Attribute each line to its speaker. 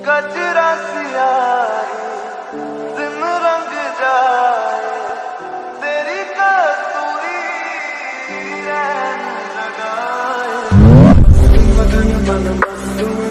Speaker 1: कचरा सियाही दिन रंग जाए, तेरी कसूरी रैन लगाए।